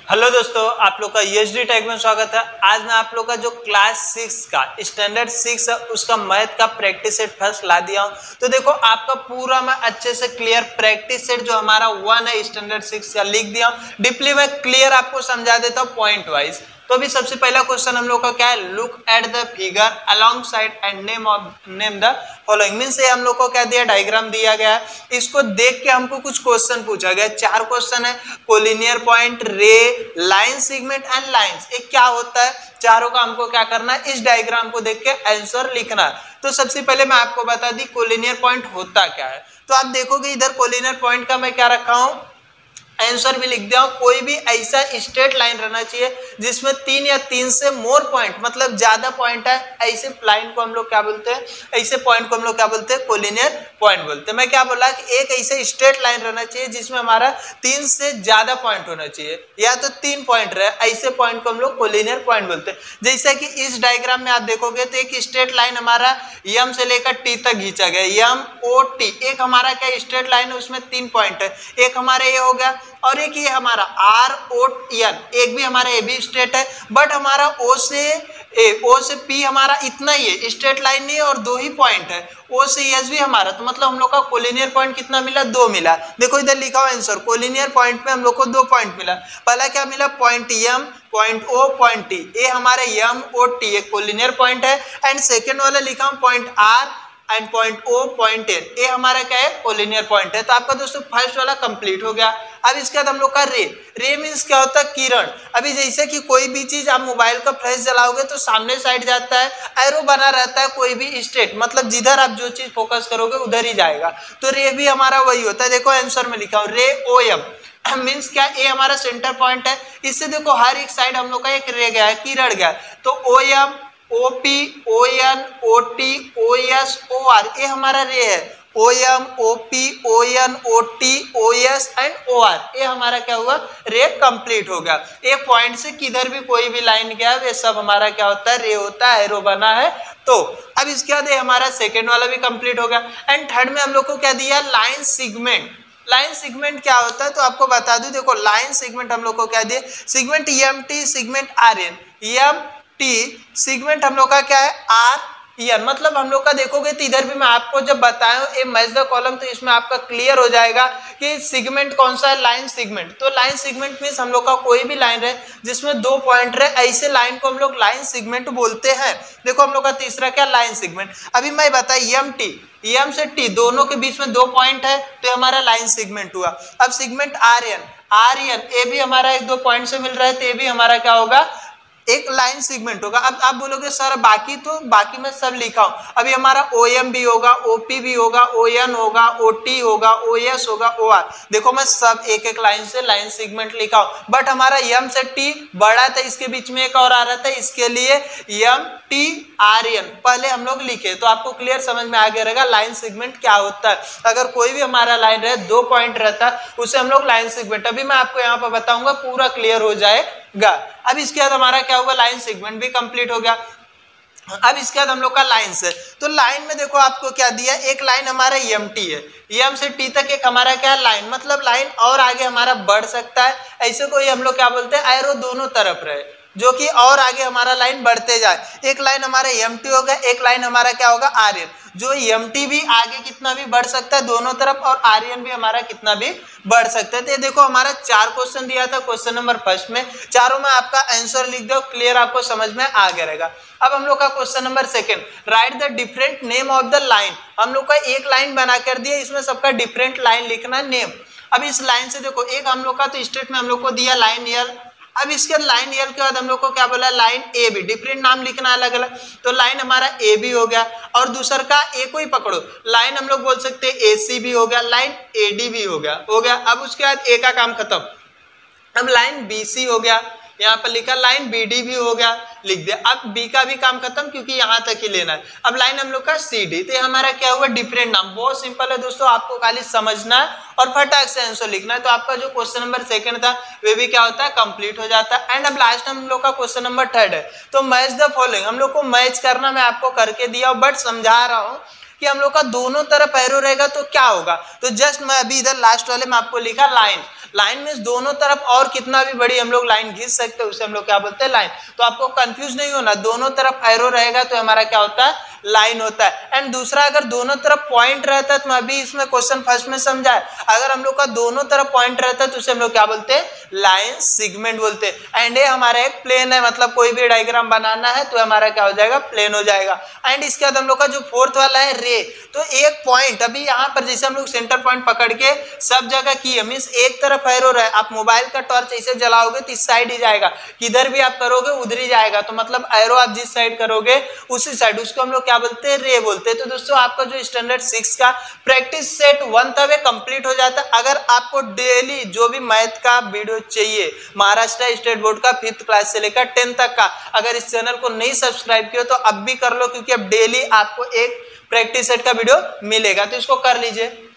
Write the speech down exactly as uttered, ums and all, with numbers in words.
Hello दोस्तों, आप लोग का यूएसडी टैग में स्वागत है। आज मैं आप लोग का जो क्लास सिक्स का स्टैंडर्ड सिक्स है उसका मैथ का प्रैक्टिस सेट फर्स्ट ला दिया हूँ। तो देखो आपका पूरा मैं अच्छे से क्लियर प्रैक्टिस सेट जो हमारा वन है स्टैंडर्ड सिक्स का लिख दिया हूँ। डीपली मैं क्लियर आपको समझा देता हूँ पॉइंट वाइज। तो अभी सबसे पहला क्वेश्चन हम लोग का क्या है, look at the figure alongside and name of name the following. Mean से हम लोग को क्या दिया, डायग्राम दिया गया है। इसको देख के हमको कुछ क्वेश्चन पूछा गया। चार क्वेश्चन है, collinear point, ray, line segment and lines. एक क्या होता है, चारों का हमको क्या करना है, इस डायग्राम को देख के आंसर लिखना है। तो सबसे पहले मैं आपको बता दी कोलिनियर पॉइंट होता क्या है। तो आप देखोगे इधर कोलिनियर पॉइंट का मैं क्या रखा हूं, आंसर भी लिख दिया हूं। कोई भी ऐसा स्ट्रेट लाइन रहना चाहिए जिसमें तीन या तीन से मोर पॉइंट, मतलब ज्यादा पॉइंट है, ऐसे लाइन को हम लोग क्या बोलते हैं, ऐसे पॉइंट को हम लोग क्या बोलते हैं, कोलिनियर पॉइंट बोलते हैं। मैं क्या बोला कि एक ऐसे स्ट्रेट लाइन रहना चाहिए जिसमें हमारा तीन से ज्यादा पॉइंट होना चाहिए, या तो तीन पॉइंट रहे, ऐसे पॉइंट को हम लोग कोलिनियर पॉइंट बोलते हैं। जैसे कि इस डायग्राम में आप देखोगे तो एक स्ट्रेट लाइन हमारा यम से लेकर टी तक खींचा गया, यम ओ टी। एक हमारा क्या स्ट्रेट लाइन है, उसमें तीन पॉइंट है। एक हमारा ये हो गया और एक ये हमारा आर ओ एन, एक भी हमारा ए बी स्ट्रेट है। बट हमारा ओ से ए, ओ से पी हमारा इतना ही है, स्ट्रेट लाइन नहीं है और दो ही पॉइंट है। ओ से एस भी हमारा, तो मतलब हम लोग का कोलिनियर पॉइंट कितना मिला, दो मिला। देखो इधर लिखा हुआ आंसर, कोलिनियर पॉइंट में हम लोग को दो पॉइंट मिला। पहला क्या मिला, point M, point O, point T. ये हमारे एम ओ टी एक कोलिनियर पॉइंट है। एंड सेकेंड वाला लिखा हूं point R and point O, point N, ये हमारा क्या है, कोलिनियर पॉइंट है। तो आपका दोस्तों फर्स्ट वाला कंप्लीट हो गया। अब इसके बाद हम लोग का रे, रे मीन्स क्या होता है, किरण। अभी जैसे कि कोई भी चीज आप मोबाइल का फ्लैश जलाओगे तो सामने साइड जाता है, एरो बना रहता है, कोई भी स्टेट, मतलब जिधर आप जो चीज फोकस करोगे उधर ही जाएगा। तो रे भी हमारा वही होता है। देखो आंसर में लिखा हूं रे ओ एम, मीन्स क्या, ए हमारा सेंटर पॉइंट है। इससे देखो हर एक साइड हम लोग का एक रे गया है, किरण गया। तो O M, O P, O N, O T, O S, O R, ये हमारा रे है। O M, O P, O N, O T, O S and O R, ये हमारा क्या हुआ, रे कंप्लीट हो गया। एक पॉइंट से किधर भी कोई भी लाइन गया वे सब हमारा क्या होता है, रे होता है, एरो बना है। तो अब इसके बाद हमारा सेकेंड वाला भी कंप्लीट हो गया। एंड थर्ड में हम लोग को क्या दिया, लाइन सेगमेंट। लाइन सेगमेंट क्या होता है तो आपको बता दूं, देखो लाइन सेगमेंट हम लोग को क्या दिए, segment M T, segment R N, M T segment हम लोग का क्या है, आर एन। मतलब हम लोग का देखोगे तो इधर भी मैं आपको जब बताया ए मैच द कॉलम, तो इसमें आपका क्लियर हो जाएगा कि सेगमेंट कौन सा है, लाइन सेगमेंट। तो लाइन सेगमेंट मींस हम लोग का कोई भी लाइन है जिसमें दो पॉइंट रहे, ऐसे लाइन को हम लोग लाइन सेगमेंट बोलते हैं। देखो हम लोग का तीसरा क्या, लाइन सेगमेंट। अभी मैं बताया एम टी, एम से टी दोनों के बीच में दो पॉइंट है, तो हमारा लाइन सेगमेंट हुआ। अब segment R N, R N ए भी हमारा एक दो पॉइंट से मिल रहा है, तो ये भी हमारा क्या होगा, एक लाइन सेगमेंट होगा। अब आप बोलोगे सर बाकी, तो बाकी मैं सब लिखा हूं। अभी हमारा ओ एम भी होगा, ओ पी भी होगा, ओ एन होगा, ओ टी होगा, ओ एस होगा, ओ आर। देखो मैं सब एक एक लाइन से लाइन सेगमेंट लिखा हूं। बट हमारा एम से टी बड़ा था, इसके बीच में एक और आ रहा था, इसके लिए एम टी आर एन पहले हम लोग लिखे। तो आपको क्लियर समझ में आ गया रहेगा लाइन सेगमेंट क्या होता है। अगर कोई भी हमारा लाइन रहे, दो पॉइंट रहता है, उसे हम लोग लाइन सेगमेंट। अभी मैं आपको यहाँ पर बताऊंगा, पूरा क्लियर हो जाएगा। अब इसके बाद हमारा क्या हुआ, लाइन सेगमेंट भी कंप्लीट हो गया। अब इसके बाद हम लोग का लाइन से, तो लाइन में देखो आपको क्या दिया, एक लाइन हमारा एम टी है, एम से टी तक एक हमारा क्या है, लाइन, मतलब लाइन और आगे हमारा बढ़ सकता है। ऐसे कोई हम लोग क्या बोलते हैं, एरो दोनों तरफ रहे, जो कि और आगे हमारा लाइन बढ़ते जाए। एक लाइन हमारा एम टी होगा, एक लाइन हमारा क्या होगा, आर एन। जो एम टी भी आगे कितना भी बढ़ सकता है दोनों तरफ, और आर एन भी हमारा कितना भी बढ़ सकता है। तो ये देखो हमारा चार क्वेश्चन दिया था, क्वेश्चन नंबर फर्स्ट में चारों में आपका आंसर लिख दो, क्लियर आपको समझ में आ गया रहेगा। अब हम लोग का question number second, write the different name of the line. हम लोग का एक लाइन बना कर दिया, इसमें सबका डिफरेंट लाइन लिखना नेम। अब इस लाइन से देखो, एक हम लोग का तो स्टेट में हम लोग को दिया लाइन यल। अब इसके लाइन यल के बाद हम लोग को क्या बोला, लाइन ए बी, डिफरेंट नाम लिखना अलग अलग। तो लाइन हमारा ए बी हो गया, और दूसर का ए को ही पकड़ो, लाइन हम लोग बोल सकते हैं ए सी भी हो गया, लाइन ए डी भी हो गया हो गया अब उसके बाद ए का काम खत्म। अब लाइन बी सी हो गया, यहाँ पर लिखा, लाइन बी डी भी हो गया, लिख दिया। अब बी का भी काम खत्म, क्योंकि यहाँ तक ही लेना है। अब लाइन हम लोग का सी डी, तो हमारा क्या हुआ, डिफरेंट नाम। बहुत सिंपल है दोस्तों, आपको खाली समझना है और फटाक से आंसर लिखना है। तो आपका जो क्वेश्चन नंबर सेकंड था वे भी क्या होता है, कंप्लीट हो जाता है। एंड अब लास्ट हम लोग का क्वेश्चन नंबर थर्ड है, तो मैच द फॉलोइंग। हम लोग को मैच करना मैं आपको करके दिया, बट समझा रहा हूँ कि हम लोग का दोनों तरफ एरो रहेगा तो क्या होगा। तो जस्ट मैं अभी इधर लास्ट वाले में आपको लिखा लाइन, लाइन में दोनों तरफ और कितना भी बड़ी हम लोग लाइन खींच सकते हैं, उसे हम लोग क्या बोलते हैं, लाइन। तो आपको कंफ्यूज नहीं होना, दोनों तरफ एरो रहेगा तो हमारा क्या होता है, लाइन होता है। एंड दूसरा, अगर दोनों तरफ पॉइंट रहता है, तो अभी इसमें क्वेश्चन फर्स्ट में समझा है, अगर हम लोग का दोनों तरफ पॉइंट रहता है तो उसे हम लोग क्या बोलते हैं, लाइन सेगमेंट बोलते हैं। एंड ये हमारा एक प्लेन है, मतलब कोई भी डायग्राम बनाना है तो हमारा क्या हो जाएगा, प्लेन हो जाएगा। एंड इसके बाद हम लोग का जो फोर्थ वाला है रे, तो एक पॉइंट अभी यहाँ पर जैसे हम लोग सेंटर पॉइंट पकड़ के सब जगह किए, मीन्स एक तरफ एरो रहे, आप मोबाइल का टॉर्च ऐसे जलाओगे तो इस साइड ही जाएगा, किधर भी आप करोगे उधर ही जाएगा, तो मतलब एरो आप जिस साइड करोगे उसी साइड, उसको हम लोग क्या बोलते हैं, रे बोलते हैं। तो दोस्तों आपका जो स्टैंडर्ड सिक्स का प्रैक्टिस सेट वन था वे कंप्लीट हो जाता है। अगर आपको डेली जो भी मैथ का वीडियो चाहिए महाराष्ट्र स्टेट बोर्ड का फिफ्थ क्लास से लेकर टेंथ तक का, अगर इस चैनल को नहीं सब्सक्राइब किया तो अब भी कर लो, क्योंकि अब डेली आपको एक प्रैक्टिस सेट का वीडियो मिलेगा, तो इसको कर लीजिए।